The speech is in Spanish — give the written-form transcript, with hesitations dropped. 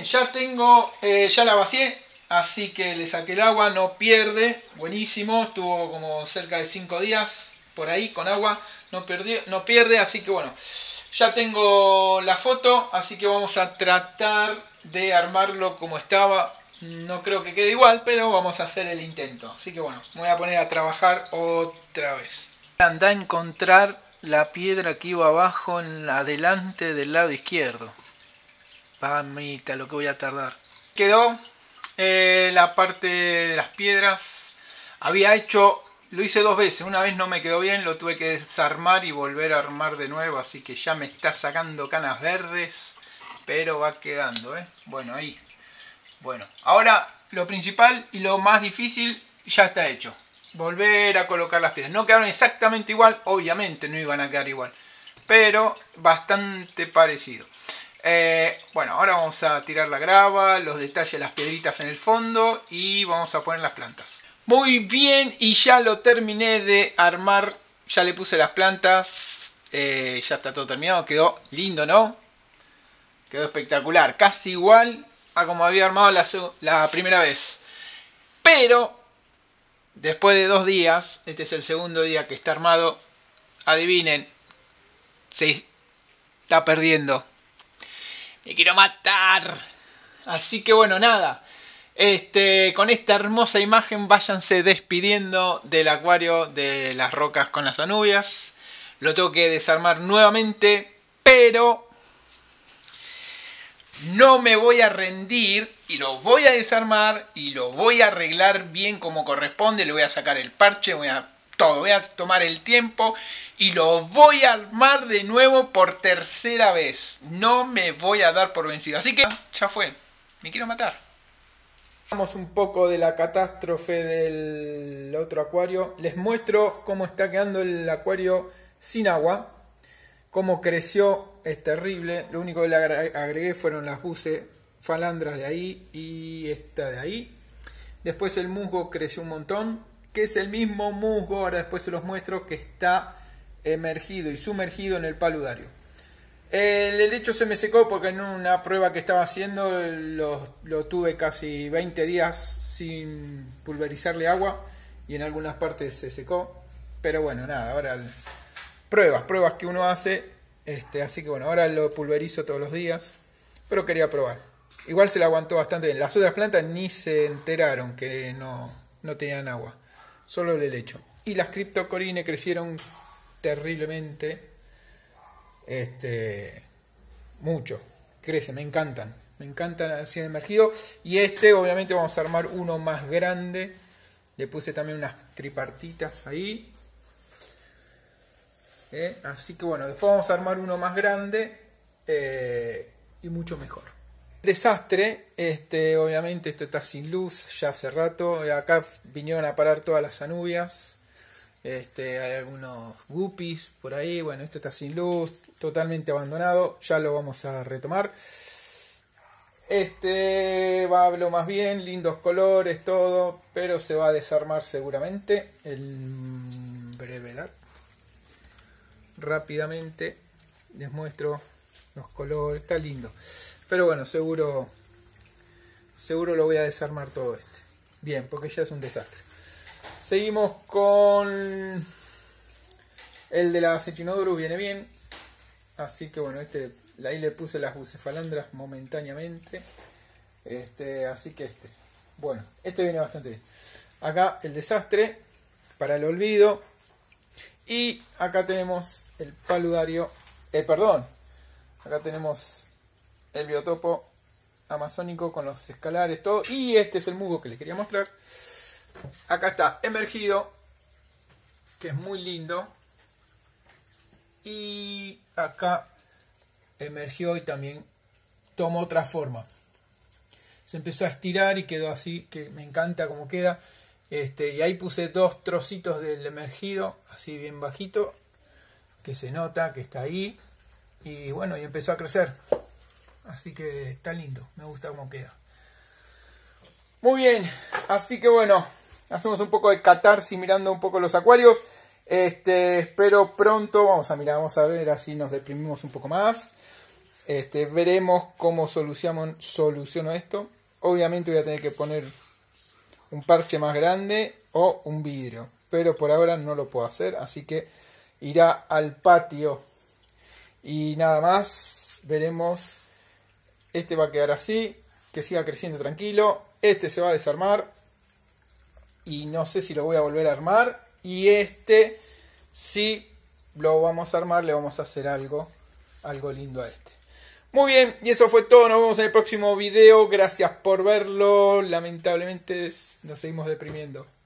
Bien, ya tengo, ya la vacié, así que le saqué el agua, no pierde, buenísimo, estuvo como cerca de 5 días por ahí con agua, no pierde, así que bueno, ya tengo la foto, así que vamos a tratar de armarlo como estaba. No creo que quede igual, pero vamos a hacer el intento. Así que bueno, me voy a poner a trabajar otra vez. Anda a encontrar la piedra que iba abajo en adelante del lado izquierdo. Mamita, lo que voy a tardar. Quedó la parte de las piedras. Había hecho, lo hice 2 veces. Una vez no me quedó bien, lo tuve que desarmar y volver a armar de nuevo. Así que ya me está sacando canas verdes. Pero va quedando, ¿eh? Bueno, ahí. Bueno, ahora lo principal y lo más difícil ya está hecho. Volver a colocar las piedras. No quedaron exactamente igual, obviamente no iban a quedar igual. Pero bastante parecido. Bueno, ahora vamos a tirar la grava, los detalles de las piedritas en el fondo y vamos a poner las plantas. Muy bien, y ya lo terminé de armar. Ya le puse las plantas. Ya está todo terminado, quedó lindo, ¿no? Quedó espectacular, casi igual a como había armado la primera vez. Pero después de 2 días, este es el segundo día que está armado, adivinen, se está perdiendo. Me quiero matar. Así que bueno, nada. Con esta hermosa imagen váyanse despidiendo del acuario de las rocas con las anubias. Lo tengo que desarmar nuevamente, pero no me voy a rendir y lo voy a desarmar y lo voy a arreglar bien como corresponde. Le voy a sacar el parche, voy a tomar el tiempo y lo voy a armar de nuevo por tercera vez. No me voy a dar por vencido. Así que ya fue, me quiero matar. Hablamos un poco de la catástrofe del otro acuario. Les muestro cómo está quedando el acuario sin agua. Cómo creció, es terrible. Lo único que le agregué fueron las bucefalandras de ahí y esta de ahí. Después el musgo creció un montón, que es el mismo musgo, ahora después se los muestro, que está emergido y sumergido en el paludario. El helecho se me secó porque en una prueba que estaba haciendo lo tuve casi 20 días sin pulverizarle agua y en algunas partes se secó. Pero bueno, nada, ahora pruebas que uno hace, así que bueno, ahora lo pulverizo todos los días, pero quería probar. Igual se la aguantó bastante bien. Las otras plantas ni se enteraron que no tenían agua, solo el helecho. Y las Cryptocoryne crecieron terriblemente, mucho, crecen, me encantan así emergido. Y obviamente vamos a armar uno más grande. Le puse también unas tripartitas ahí. Así que bueno, después vamos a armar uno más grande y mucho mejor. Desastre, obviamente esto está sin luz ya hace rato. Acá vinieron a parar todas las anubias. Hay algunos guppies por ahí. Bueno, esto está sin luz, totalmente abandonado. Ya lo vamos a retomar. Va lo más bien, lindos colores, todo, pero se va a desarmar seguramente en brevedad. Rápidamente les muestro los colores, está lindo, pero bueno, seguro lo voy a desarmar todo bien, porque ya es un desastre. Seguimos con el de la Echinodorus, viene bien, así que bueno, ahí le puse las bucefalandras momentáneamente, así que bueno, viene bastante bien. Acá el desastre para el olvido. Y acá tenemos el paludario, acá tenemos el biotopo amazónico con los escalares, todo. Y este es el musgo que les quería mostrar. Acá está emergido, que es muy lindo. Y acá emergió y también tomó otra forma. Se empezó a estirar y quedó así, que me encanta cómo queda. Y ahí puse 2 trocitos del emergido, así bien bajito, que se nota que está ahí. Y bueno, y empezó a crecer. Así que está lindo, me gusta cómo queda. Muy bien, así que bueno, hacemos un poco de catarsis mirando un poco los acuarios. Espero pronto, vamos a ver, así nos deprimimos un poco más. Veremos cómo soluciono esto. Obviamente voy a tener que poner un parche más grande o un vidrio, pero por ahora no lo puedo hacer, así que irá al patio. Y nada más, veremos. Este va a quedar así, que siga creciendo tranquilo. Este se va a desarmar y no sé si lo voy a volver a armar. Y este sí lo vamos a armar, le vamos a hacer algo lindo a este. Muy bien, y eso fue todo. Nos vemos en el próximo video. Gracias por verlo. Lamentablemente nos seguimos deprimiendo.